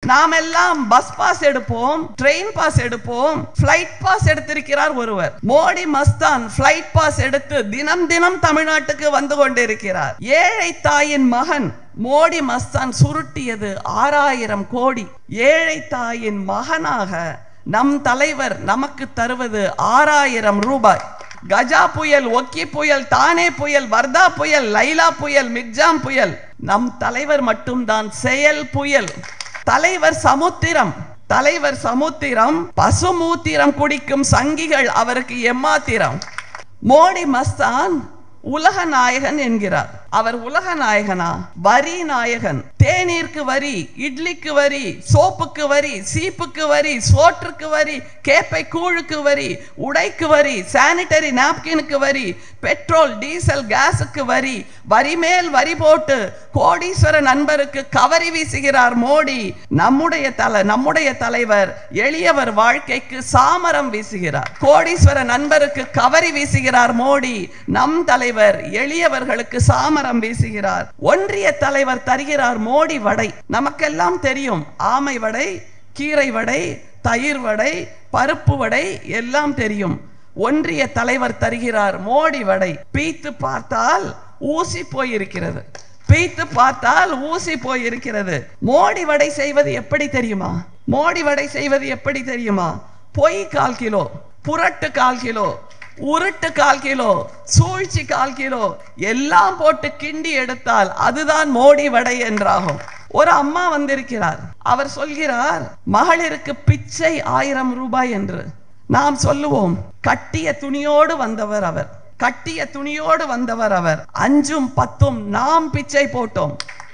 நாம் எல்லாம் bus pass எடுப்போம், ட்ரெயின் பாஸ் எடுப்போம், பிளைட் பாஸ் எடுத்திருக்கிறார் ஒருவர். மோடி மஸ்தான் பிளைட் பாஸ் எடுத்து தினம் தினம் தமிழ்நாட்டுக்கு வந்து கொண்டிருக்கிறார். ஏழை தாயின் மகன் மோடி மஸ்தான் சுருட்டியது 6000 கோடி. ஏழை தாயின் மகனாக நம் தலைவர் நமக்கு தருவது 6000 ரூபாய். கஜா புயல், ஒக்கி புயல், தானே புயல், வர்தா புயல், லைலா புயல், மிக்ஜாம் புயல், நம் தலைவர் மட்டும்தான் செயல் புயல். தலைவர் சமுத்திரம், தலைவர் சமுத்திரம். பசுமூத்திரம் குடிக்கும் சங்கிகள் அவருக்கு எம்மாத்திரம். மோடி மஸ்தான் உலக நாயகன் என்கிறார். அவர் உலக நாயகனா? வரி நாயகன். தேநீருக்கு வரி, இட்லிக்கு வரி, சோப்புக்கு வரி, சீப்புக்கு வரி, சோற்றுக்கு வரி, கேப்பை கூழுக்கு வரி, உடைக்கு வரி, சானிட்டரி நாப்கினுக்கு வரி, பெட்ரோல் டீசல் கேஸுக்கு வரி, வரி மேல் வரி போட்டு கோடீஸ்வர நண்பருக்கு கவரி வீசுகிறார் மோடி. நம்முடைய தலைவர் எளியவர் வாழ்க்கைக்கு சாமரம் வீசுகிறார். கோடீஸ்வர நண்பருக்கு கவரி வீசுகிறார் மோடி. நம் தலைவர் எளியவர்களுக்கு சாமரம் வீசுகிறார். ஒன்றிய தலைவர் தருகிறார் மோடி வடை. நமக்கெல்லாம் தெரியும், ஆமை வடை, கீரை வடை, தயிர் வடை, பருப்பு வடை எல்லாம் தெரியும். ஒன்றிய தலைவர் தருகிறார் மோடி வடை. பீத்து பார்த்தால் ஊசி போயிருக்கிறது, பீத்து பார்த்தால் ஊசி போயிருக்கிறது. மோடி வடை செய்வது எப்படி தெரியுமா? மோடி வடை செய்வது எப்படி தெரியுமா? பொய் 1/4 கிலோ, புரட்டு 1/4 கிலோ, உருட்டு 1/4 கிலோ, சூழ்ச்சி 1/4 கிலோ எல்லாம் போட்டு கிண்டி எடுத்தால் அதுதான் மோடி வடை என்றாகும். ஒரு அம்மா வந்திருக்கிறார். அவர் சொல்கிறார் மகளிருக்கு பிச்சை 1000 ரூபாய் என்று. நாம் சொல்லுவோம் கட்டிய துணியோடு வந்தவர் அவர், கட்டிய துணியோடு வந்தவர் அவர். 5ம் 10ம் நாம் பிச்சை போட்டோம்,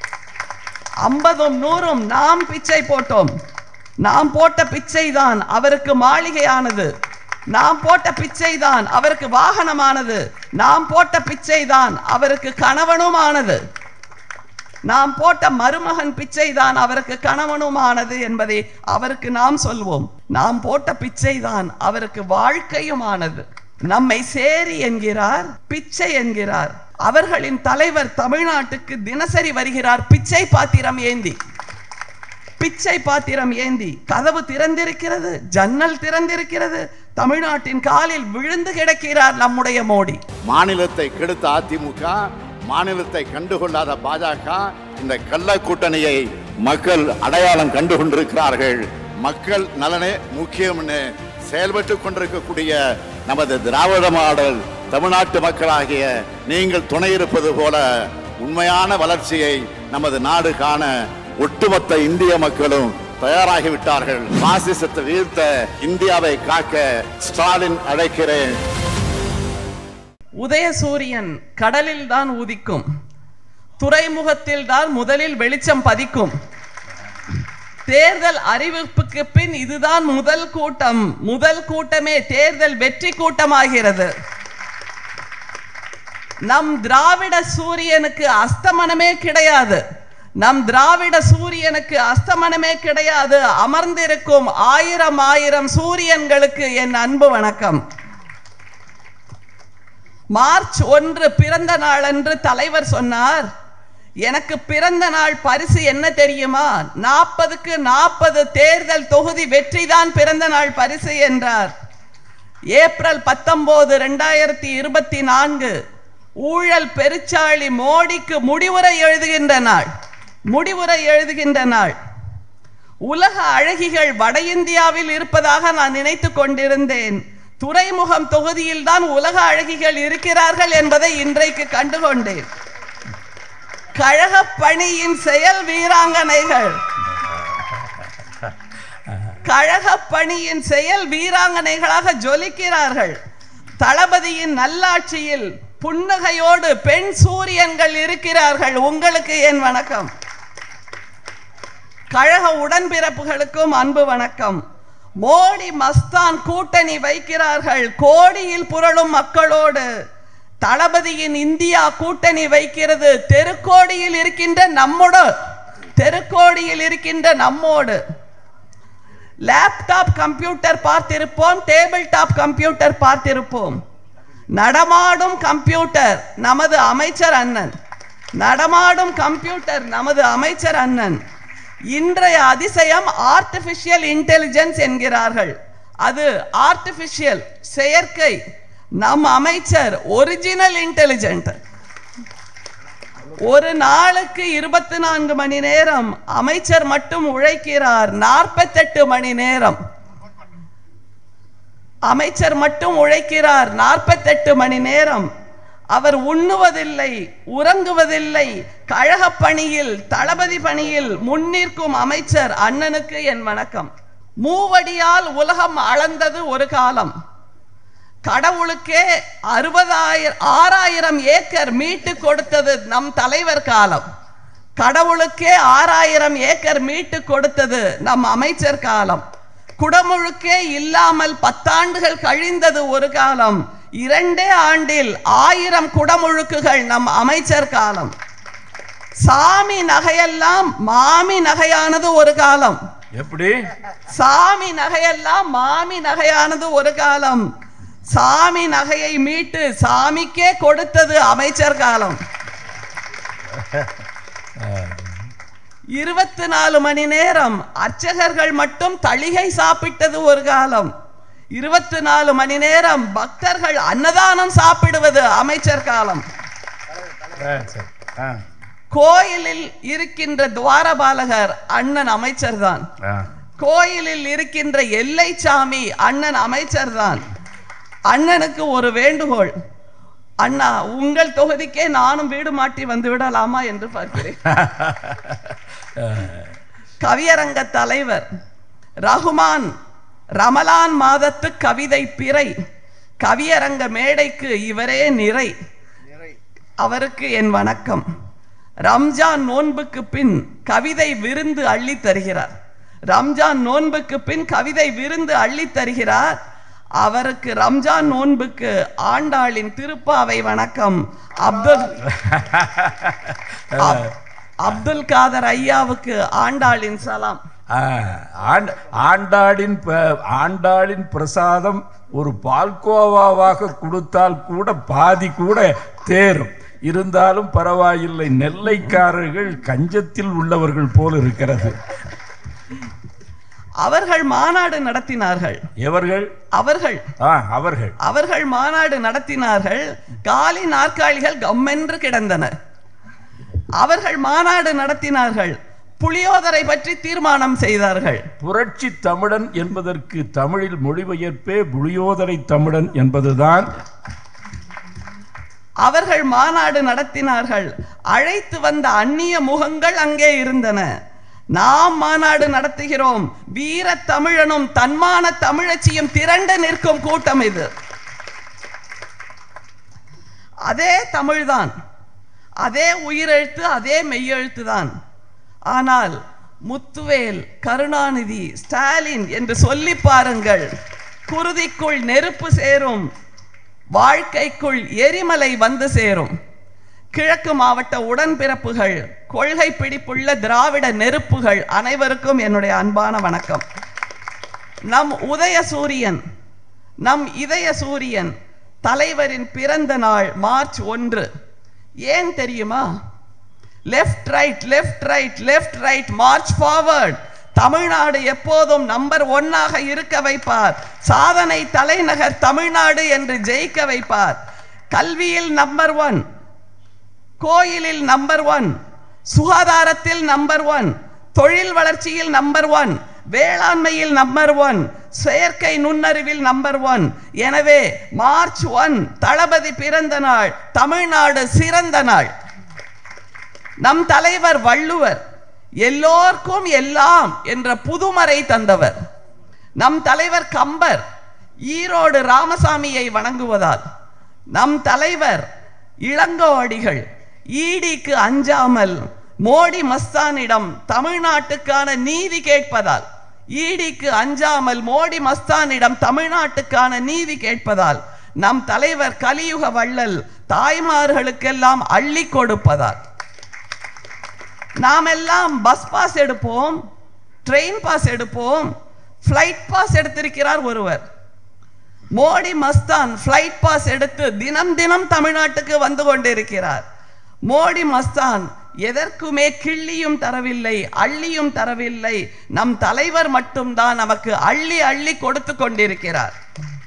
50ம் 100ம் நாம் பிச்சை போட்டோம். நாம் போட்ட பிச்சை தான் அவருக்கு மாளிகையானது, நாம் போட்ட பிச்சை தான் அவருக்கு வாகனமானது, நாம் போட்ட பிச்சை தான் அவருக்கு கணவனுமானது, நாம் போட்ட மருமகன் பிச்சை தான் அவருக்கு கணவனுமானது என்பதை அவருக்கு நாம் சொல்வோம். நாம் போட்ட பிச்சை தான் அவருக்கு வாழ்க்கையுமானது. நம்மை சேரி என்கிறார், பிச்சை என்கிறார். அவர்களின் தலைவர் தமிழ்நாட்டுக்கு தினசரி வருகிறார் பிச்சை பாத்திரம் ஏந்தி, பிச்சை பாத்திரம் ஏந்தி. கதவு திறந்திருக்கிறது, ஜன்னல் திறந்திருக்கிறது, தமிழ்நாட்டின் காலில் விழுந்து கிடக்கிறார் நம்முடைய மோடி. மாநிலத்தை கெடுத்த அதிமுக, மாநிலத்தை கண்டுகொள்ளாத பாஜக, இந்த கள்ள கூட்டணியை மக்கள் அடையாளம் கண்டு கொண்டிருக்கிறார்கள். மக்கள் நலனே முக்கியம்னு செயல்பட்டு கொண்டிருக்கக்கூடிய நமது திராவிட மாடல் தமிழ்நாட்டு மக்களாகிய நீங்கள் துணை இருப்பது போல உண்மையான வளர்ச்சியை நமது நாடு காண ஒட்டுமொத்த இந்திய மக்களும் தயாராகிவிட்டார்கள். பாசிசத்தை வீழ்த்த இந்தியாவை காக்க ஸ்டாலின் அழைக்கிறேன். உதயசூரியன் கடலில் தான் உதிக்கும், துறைமுகத்தில் தான் முதலில் வெளிச்சம் பதிக்கும். தேர்தல் அறிவிப்புக்கு பின் இதுதான் முதல் கூட்டம். முதல் கூட்டமே தேர்தல் வெற்றி கூட்டமாகிறது. நம் திராவிட சூரியனுக்கு அஸ்தமனமே கிடையாது, நம் திராவிட சூரியனுக்கு அஸ்தமனமே கிடையாது. அமர்ந்திருக்கும் 1000 சூரியன்களுக்கு என் அன்பு வணக்கம். மார்ச் 1 பிறந்த நாள் அன்று தலைவர் சொன்னார், எனக்கு பிறந்த நாள் பரிசு என்ன தெரியுமா? 40க்கு 40 தேர்தல் தொகுதி வெற்றிதான் பிறந்த நாள் பரிசு என்றார். ஏப்ரல் 19, 2024 ஊழல் பெருச்சாளி மோடிக்கு முடிவுரை எழுதுகின்ற நாள், முடிவுரை எழுதுகின்ற நாள். உலக அழகிகள் வட இந்தியாவில் இருப்பதாக நான் நினைத்துக் கொண்டிருந்தேன். துறைமுகம் தொகுதியில் தான் உலக அழகிகள் இருக்கிறார்கள் என்பதை இன்றைக்கு கண்டுகொண்டேன். கழக பணியின் செயல் வீராங்கனைகள், கழக பணியின் செயல் வீராங்கனைகளாக ஜொலிக்கிறார்கள். தளபதியின் நல்லாட்சியில் புன்னகையோடு பெண் சூரியன்கள் இருக்கிறார்கள். உங்களுக்கு என் வணக்கம். கழக உடன்பிறப்புகளுக்கும் அன்பு வணக்கம். மோடி மஸ்தான் கூட்டணி வைக்கிறார்கள் கோடியில் புரளும் மக்களோடு. தளபதியின் இந்தியா கூட்டணி வைக்கிறது தெருக்கோடியில் இருக்கின்ற நம்மோடு, தெருக்கோடியில் இருக்கின்ற நம்மோடு. லேப்டாப் கம்ப்யூட்டர் பார்த்திருப்போம், டேபிள் டாப் கம்ப்யூட்டர் பார்த்திருப்போம். நடமாடும் கம்ப்யூட்டர் நமது அமைச்சர் அண்ணன், நடமாடும் கம்ப்யூட்டர் நமது அமைச்சர் அண்ணன். இன்றைய அதிசயம் ஆர்டிபிஷியல் இன்டெலிஜென்ஸ் என்கிறார்கள். அது ஆர்டிபிஷியல், செயற்கை. நம் அமைச்சர் ஒரிஜினல் இன்டெலிஜென்ட். ஒரு நாளுக்கு 24 மணி நேரம் அமைச்சர் மட்டும் உழைக்கிறார். 48 மணி நேரம் அமைச்சர் மட்டும் உழைக்கிறார். 48 மணி நேரம் அவர் உண்ணுவதில்லை, உறங்குவதில்லை. கழக பணியில், தளபதி பணியில் முன்னிற்கும் அமைச்சர் அண்ணனுக்கு என் வணக்கம். மூவடியால் உலகம் அளந்தது ஒரு காலம். கடவுளுக்கே 6000 ஏக்கர் மீட்டு கொடுத்தது நம் தலைவர் காலம். கடவுளுக்கே 6000 ஏக்கர் மீட்டு கொடுத்தது நம் அமைச்சர் காலம். குடமுழுக்கே இல்லாமல் 10 ஆண்டுகள் கழிந்தது ஒரு காலம். 2 ஆண்டில் 1000 குடமுழுக்குகள் நம் அமைச்சர் காலம். சாமி நகையெல்லாம் மாமி நகையானது ஒரு காலம். எப்படி? சாமி நகையெல்லாம் மாமி நகையானது ஒரு காலம். சாமி நகையை மீட்டு சாமிக்கே கொடுத்தது அமைச்சர் காலம். 24 மணி நேரம் அர்ச்சகர்கள் மட்டும் தளிகை சாப்பிட்டது ஒரு காலம். 24 மணி நேரம் பக்தர்கள் அன்னதானம் சாப்பிடுவது அமைச்சர் காலம். கோயிலில் இருக்கின்ற துவாரபாலகர் அண்ணன் அமைச்சர் தான். கோயிலில் இருக்கின்ற எல்லை சாமி அண்ணன் அமைச்சர் தான். அண்ணனுக்கு ஒரு வேண்டுகோள், அண்ணா உங்கள் தொகுதிக்கே நானும் வீடு மாட்டி வந்து விடலாமா என்று பார்க்கிறேன். கவியரங்க தலைவர் ரகுமான் ரமலான் மாதத்து கவிதை பிறை. கவியரங்க மேடைக்கு இவரே நிறை. அவருக்கு என் வணக்கம். ரம்ஜான் நோன்புக்கு பின் கவிதை விருந்து அள்ளி தருகிறார். ரம்ஜான் நோன்புக்கு பின் கவிதை விருந்து அள்ளி தருகிறார். அவருக்கு ரம்ஜான் நோன்புக்கு ஆண்டாளின் திருப்பாவை வணக்கம். அப்துல் காதர் ஐயாவுக்கு ஆண்டாளின் சலாம். ஆண்டாளின் பிரசாதம் ஒரு பால்கோவாவாக கொடுத்தால் கூட பாதி கூட தேரும். இருந்தாலும் பரவாயில்லை, நெல்லைக்காரர்கள் கஞ்சத்தில் உள்ளவர்கள் போல் இருக்கிறது. அவர்கள் மாநாடு நடத்தினார்கள். எவர்கள்? அவர்கள் அவர்கள் மாநாடு நடத்தினார்கள். காலி நாற்காலிகள் கம்மென்று கிடந்தன. அவர்கள் மாநாடு நடத்தினார்கள். புளியோதரை பற்றி தீர்மானம் செய்தார்கள். புரட்சி தமிழன் என்பதற்கு தமிழில் மொழிபெயர்ப்பே புளியோதரை தமிழன் என்பதுதான். அவர்கள் மாநாடு நடத்தினார்கள். அழைத்து வந்த அந்நிய முகங்கள் அங்கே இருந்தன. நாம் மாநாடு நடத்துகிறோம். வீர தமிழனும் தன்மான தமிழச்சியும் திரண்டு நிற்கும் கூட்டம் இது. அதே தமிழ்தான், அதே உயிரெழுத்து, அதே மெய்யெழுத்து தான். ஆனால் முத்துவேல், கருணாநிதி, ஸ்டாலின் என்று சொல்லி பாருங்கள், குருதிக்குள் நெருப்பு சேரும், வாழ்க்கைக்குள் எரிமலை வந்து சேரும். கிழக்கு மாவட்ட உடன்பிறப்புகள், கொள்கை பிடிப்புள்ள திராவிட நெருப்புகள் அனைவருக்கும் என்னுடைய அன்பான வணக்கம். நம் உதய சூரியன், நம் இதய சூரியன் தலைவரின் பிறந்த நாள் மார்ச் 1. ஏன் தெரியுமா? Left right, left right, left right, march forward. Tamil Nadu எப்போதும் நம்பர் 1 இருக்க வைப்பார். சாதனை தலைநகர் தமிழ்நாடு என்று ஜெயிக்க வைப்பார். கல்வியில் நம்பர் 1, கோயிலில் நம்பர் 1, சுகாதாரத்தில் நம்பர் 1, தொழில் வளர்ச்சியில் நம்பர் 1, வேளாண்மையில் நம்பர் 1, செயற்கை நுண்ணறிவில் நம்பர் 1. எனவே மார்ச் 1 தளபதி பிறந்த நாள், தமிழ்நாடு சிறந்த நாள். நம் தலைவர் வள்ளுவர் எல்லோர்க்கும் எல்லாம் என்ற புதுமறை தந்தவர். நம் தலைவர் கம்பர் ஈரோடு ராமசாமியை வணங்குவதால். நம் தலைவர் இளங்கோவடிகள் ஈடிக்கு அஞ்சாமல் மோடி மஸ்தானிடம் தமிழ்நாட்டுக்கான நீதி கேட்பதால், ஈடிக்கு அஞ்சாமல் மோடி மஸ்தானிடம் தமிழ்நாட்டுக்கான நீதி கேட்பதால், நம் தலைவர் கலியுக வள்ளல் தாய்மார்களுக்கெல்லாம் அள்ளி கொடுப்பதால், நாம் எல்லாம் பஸ் பாஸ் எடுப்போம், ட்ரெயின் பாஸ் எடுப்போம், ஃப்ளைட் பாஸ் எடுத்திருக்கிறார் ஒருவர். மோடி மஸ்தான் ஃப்ளைட் பாஸ் எடுத்து தினம் தினம் தமிழ்நாட்டுக்கு வந்து கொண்டிருக்கிறார். மோடி மஸ்தான் எதற்குமே கிள்ளியும் தரவில்லை, அள்ளியும் தரவில்லை. நம் தலைவர் மட்டும்தான் நமக்கு அள்ளி அள்ளி கொடுத்து கொண்டிருக்கிறார்.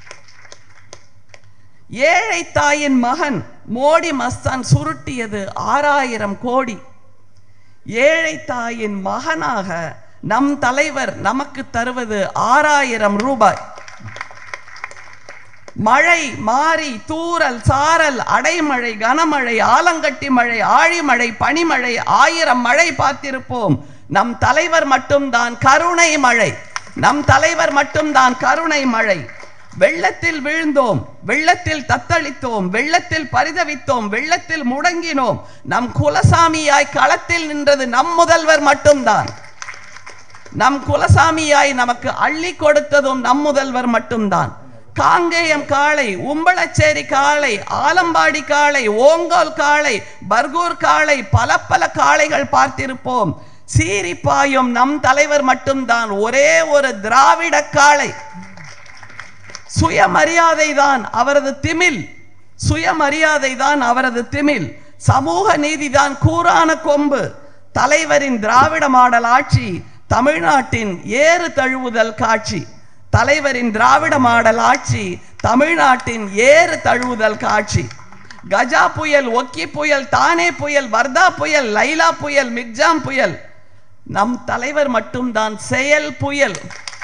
ஏழை தாயின் மகன் மோடி மஸ்தான் சுருட்டியது 6000 கோடி. ஏழை தாயின் மகனாக நம் தலைவர் நமக்கு தருவது 6000 ரூபாய். மழை மாறி தூறல் சாரல் அடைமழை கனமழை ஆலங்கட்டி மழை ஆழிமழை பனிமழை 1000 மழை பார்த்திருப்போம். நம் தலைவர் மட்டும்தான் கருணை மழை. நம் தலைவர் மட்டும்தான் கருணை மழை. வெள்ளத்தில் விழுந்தோம், வெள்ளத்தில் தத்தளித்தோம், வெள்ளத்தில் பரிதவித்தோம், வெள்ளத்தில் முடங்கினோம். நம் குலசாமியாய் களத்தில் நின்றது நம் முதல்வர் மட்டும்தான். நம் குலசாமியாய் நமக்கு அள்ளி கொடுத்ததும் நம் முதல்வர் மட்டும்தான். காங்கேயம் காளை, உம்பளச்சேரி காளை, ஆலம்பாடி காளை, ஓங்கோல் காளை, பர்கூர் காளை, பல பல காளைகள் பார்த்திருப்போம். சீரிப்பாயும் நம் தலைவர் மட்டும்தான் ஒரே ஒரு திராவிட காளை. சுயமரியாதை தான் அவரது திமில், சுயமரியாதை தான் அவரது திமில். சமூக நீதிதான் கூரான கொம்பு. தலைவரின் திராவிட மாடல் ஆட்சி தமிழ்நாட்டின் ஏறு தழுவுதல் காட்சி. தலைவரின் திராவிட மாடல் ஆட்சி தமிழ்நாட்டின் ஏறு தழுவுதல் காட்சி. கஜா புயல், ஒக்கி புயல், தானே புயல், வர்தா புயல், லைலா புயல், மிக்ஜாம் புயல், நம் தலைவர் மட்டும்தான் செயல் புயல்.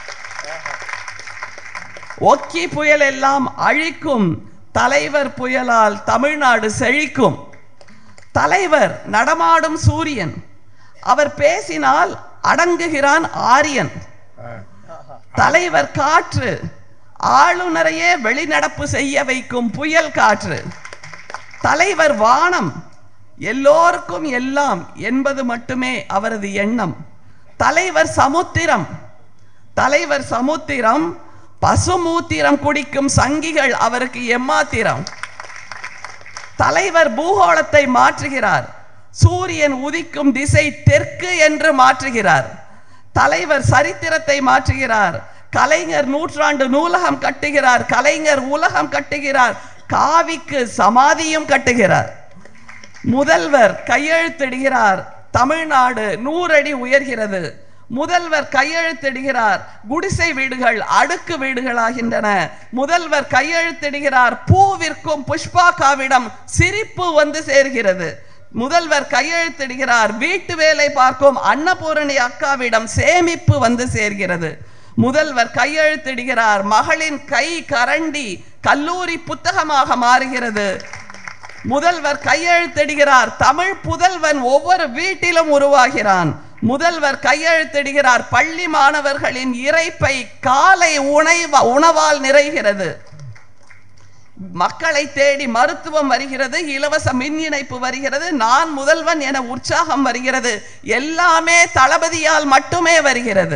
ஒக்கி புயல் எல்லாம் அழிக்கும், தலைவர் புயலால் தமிழ்நாடு செழிக்கும். தலைவர் நடமாடும் சூரியன், அவர் பேசினால் அடங்குகிறான் ஆரியன். தலைவர் காற்று, ஆளுநரையே வெளிநடப்பு செய்ய வைக்கும் புயல் காற்று. தலைவர் வானம், எல்லோருக்கும் எல்லாம் என்பது மட்டுமே அவரது எண்ணம். தலைவர் சமுத்திரம், தலைவர் சமுத்திரம், பசுமூத்திரம் குடிக்கும் சங்கிகள் அவருக்கு எம்மாத்திரம். தலைவர் பூகோளத்தை மாற்றுகிறார், சூரியன் உதிக்கும் திசை தெற்கு என்று மாற்றுகிறார். தலைவர் சரித்திரத்தை மாற்றுகிறார், கலைஞர் நூற்றாண்டு நூலகம் கட்டுகிறார், கலைஞர் உலகம் கட்டுகிறார், காவிக்கு சமாதியும் கட்டுகிறார். முதல்வர் கையெழுத்திடுகிறார், தமிழ்நாடு 100 அடி உயர்கிறது. முதல்வர் கையெழுத்திடுகிறார், குடிசை வீடுகள் அடுக்கு வீடுகளாகின்றன. முதல்வர் கையெழுத்திடுகிறார், பூவிற்கும் புஷ்பாக்காவிடம் சிரிப்பு வந்து சேர்கிறது. முதல்வர் கையெழுத்திடுகிறார், வீட்டு வேலை பார்க்கும் அன்னபூரணி அக்காவிடம் சேமிப்பு வந்து சேர்கிறது. முதல்வர் கையெழுத்திடுகிறார், மகளின் கை கரண்டி கல்லூரி புத்தகமாக மாறுகிறது. முதல்வர் கையெழுத்திடுகிறார், தமிழ் புதல்வன் ஒவ்வொரு வீட்டிலும் உருவாகிறான். முதல்வர் கையெழுத்திடுகிறார், பள்ளி மாணவர்களின் இறைப்பை காலை உணவால் நிறைகிறது. மக்களை தேடி மருத்துவம் வருகிறது, இலவச மின் இணைப்பு வருகிறது, நான் முதல்வன் என உற்சாகம் வருகிறது. எல்லாமே தளபதியால் மட்டுமே வருகிறது.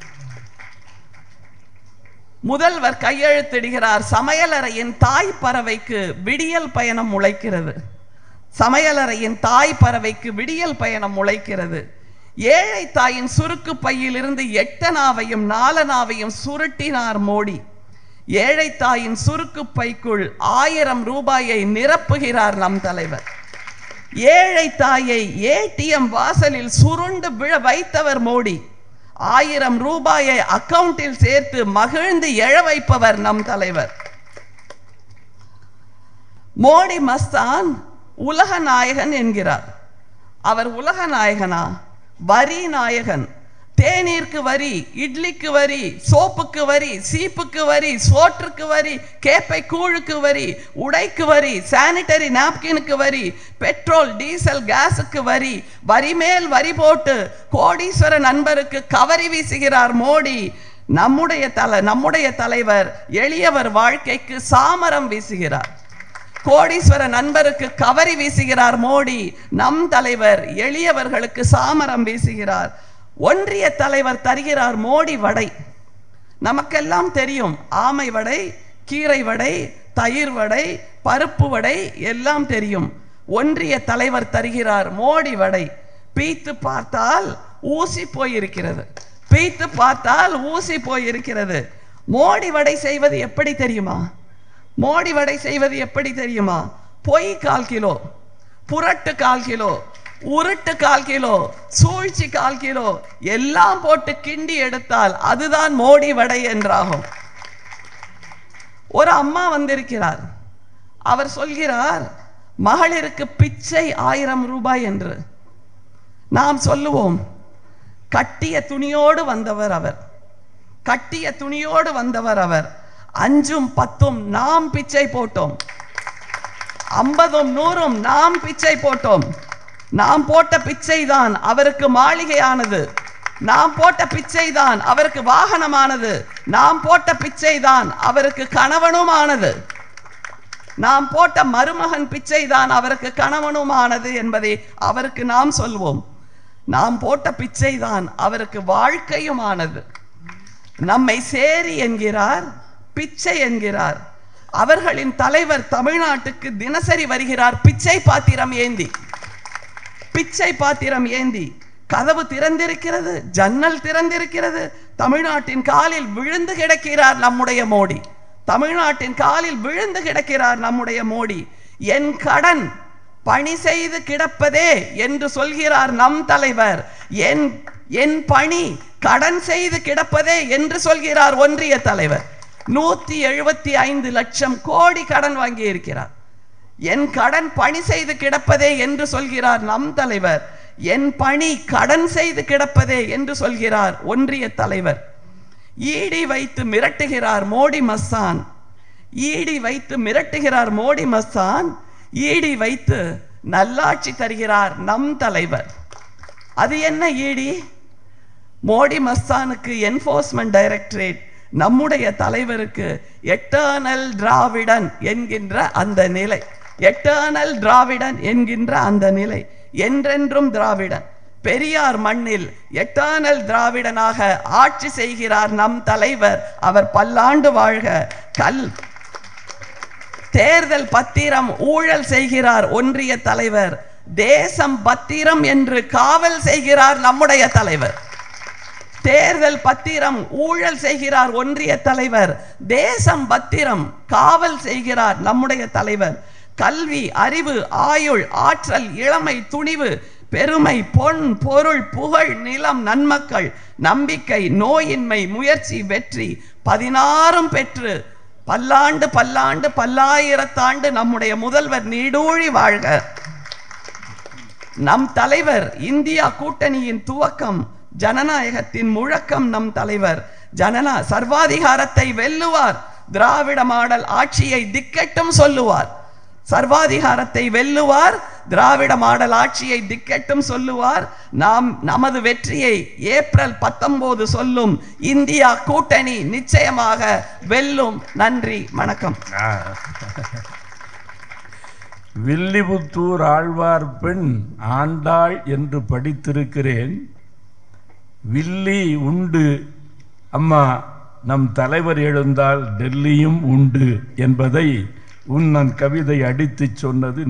முதல்வர் கையெழுத்திடுகிறார், சமையலறையின் தாய் பறவைக்கு விடியல் பயணம் முளைக்கிறது. சமையலறையின் தாய் பறவைக்கு விடியல் பயணம் முளைக்கிறது. ஏழை தாயின் சுருக்கு பையிலிருந்து 8 அணாவையும் 4 அணாவையும் சுருட்டினார் மோடி. ஏழை தாயின் சுருக்கு பைக்குள் 1000 ரூபாயை நிரப்புகிறார் நம் தலைவர். ஏழை தாயை ஏடிஎம் வாசலில் சுருண்டு விழ வைத்தவர் மோடி. 1000 ரூபாயை அக்கவுண்டில் சேர்த்து மகிழ்ந்து எழ வைப்பவர் நம் தலைவர். மோடி மஸ்தான் உலக நாயகன் என்கிறார். அவர் உலக நாயகனா? வரி நாயகன். தேநீருக்கு வரி, இட்லிக்கு வரி, சோப்புக்கு வரி, சீப்புக்கு வரி, சோற்றுக்கு வரி, கேப்பை கூழுக்கு வரி, உடைக்கு வரி, சானிட்டரி நாப்கினுக்கு வரி, பெட்ரோல் டீசல் கேஸுக்கு வரி, வரி மேல் வரி போட்டு கோடீஸ்வர நண்பருக்கு கவரி வீசுகிறார் மோடி. நம்முடைய தலைவர் எளியவர் வாழ்க்கைக்கு சாமரம் வீசுகிறார். கோடீஸ்வர நண்பருக்கு கவரி வீசுகிறார் மோடி. நம் தலைவர் எளியவர்களுக்கு சாமரம் வீசுகிறார். ஒன்றிய தலைவர் தருகிறார் மோடி வடை. நமக்கெல்லாம் தெரியும், ஆமை வடை, கீரை வடை, தயிர் வடை, பருப்பு வடை எல்லாம் தெரியும். ஒன்றிய தலைவர் தருகிறார் மோடி வடை. பீத்து பார்த்தால் ஊசி போயிருக்கிறது, பீத்து பார்த்தால் ஊசி போயிருக்கிறது. மோடி வடை செய்வது எப்படி தெரியுமா? மோடி வடை செய்வது எப்படி தெரியுமா? பொய் 1/4 கிலோ, புரட்டு 1/4 கிலோ, உருட்டு 1/4 கிலோ, சூழ்ச்சி 1/4 கிலோ எல்லாம் போட்டு கிண்டி எடுத்தால் அதுதான் மோடி வடை என்றாகும். ஒரு அம்மா வந்திருக்கிறார். அவர் சொல்கிறார், மகளிருக்கு பிச்சை 1000 ரூபாய் என்று. நாம் சொல்லுவோம், கட்டிய துணியோடு வந்தவர் அவர், கட்டிய துணியோடு வந்தவர் அவர். 5ம் 10ம் நாம் பிச்சை போட்டோம், 50ம் 100ம் நாம் பிச்சை போட்டோம். நாம் போட்ட பிச்சை தான் அவருக்கு மாளிகையானது, நாம் போட்ட பிச்சை தான் அவருக்கு வாகனமானது, நாம் போட்ட பிச்சை தான் அவருக்கு கணவனுமானது, நாம் போட்ட மருமகன் பிச்சை தான் அவருக்கு கணவனுமானது என்பதை அவருக்கு நாம் சொல்வோம். நாம் போட்ட பிச்சை தான் அவருக்கு வாழ்க்கையுமானது. நம்மை சேரி என்கிறார், பிச்சை என்கிறார். அவர்களின் தலைவர் தமிழ்நாட்டுக்கு தினசரி வருகிறார் பிச்சை பாத்திரம் ஏந்தி, பிச்சை பாத்திரம் ஏந்தி. கதவு திறந்திருக்கிறது, ஜன்னல் திறந்திருக்கிறது. தமிழ்நாட்டின் காலில் விழுந்து கிடக்கிறார் நம்முடைய மோடி, தமிழ்நாட்டின் காலில் விழுந்து கிடக்கிறார் நம்முடைய மோடி. என் கடன் பணி செய்து கிடப்பதே என்று சொல்கிறார் நம் தலைவர். என் பணி கடன் செய்து கிடப்பதே என்று சொல்கிறார் ஒன்றிய தலைவர். 175 லட்சம் கோடி கடன் வாங்கி இருக்கிறார். என் கடன் பணி செய்து கிடப்பதே என்று சொல்கிறார் நம் தலைவர். என் பணி கடன் செய்து கிடப்பதே என்று சொல்கிறார் ஒன்றிய தலைவர். ஈடி வைத்து மிரட்டுகிறார் மோடி மஸ்தான், ஈடி வைத்து மிரட்டுகிறார் மோடி மஸ்தான், ஈடி வைத்து நல்லாட்சி தருகிறார் நம் தலைவர். அது என்ன ஈடி? மோடி மஸ்தானுக்கு என்ஃபோர்ஸ்மெண்ட் டைரக்டரேட், நம்முடைய தலைவருக்கு எட்டர்னல் திராவிடன் என்கின்ற அந்த நிலை, எட்டர்னல் திராவிடன் என்கின்ற அந்த நிலை, என்றென்றும் திராவிடன். பெரியார் மண்ணில் எட்டர்னல் திராவிடனாக ஆட்சி செய்கிறார் நம் தலைவர். அவர் பல்லாண்டு வாழ்க. தேர்தல் பத்திரம் ஊழல் செய்கிறார் ஒன்றிய தலைவர். தேசம் பத்திரம் என்று காவல் செய்கிறார் நம்முடைய தலைவர். தேர்தல் பத்திரம் ஊழல் செய்கிறார் ஒன்றிய தலைவர், தேசம் பத்திரம் காவல் செய்கிறார் நம்முடைய தலைவர். கல்வி, அறிவு, ஆயுள், ஆற்றல், இளமை, துணிவு, பெருமை, பொன், பொருள், புகழ், நிலம், நன்மக்கள், நம்பிக்கை, நோயின்மை, முயற்சி, வெற்றி 16ம் பெற்று பல்லாண்டு பல்லாண்டு பல்லாயிரத்தாண்டு நம்முடைய முதல்வர் நீடூழி வாழ்க. நம் தலைவர் இந்தியா கூட்டணியின் துவக்கம், ஜனநாயகத்தின் முழக்கம். நம் தலைவர் சர்வாதிகாரத்தை வெல்லுவார், திராவிட மாடல் ஆட்சியை திக்கெட்டும் சொல்லுவார். சர்வாதிகாரத்தை வெல்லுவார், திராவிட மாடல் ஆட்சியை திக்கெட்டும் சொல்லுவார். நமது வெற்றியை ஏப்ரல் 19 சொல்லும். இந்தியா கூட்டணி நிச்சயமாக வெல்லும். நன்றி, வணக்கம். வில்லிபுத்தூர் ஆழ்வார் பெண் ஆண்டாள் என்று படித்திருக்கிறேன். வில்லி உண்டு அம்மா, நம் தலைவர் எழுந்தால் டெல்லியும் உண்டு என்பதை உன்னன் கவிதை அடித்து சொன்னது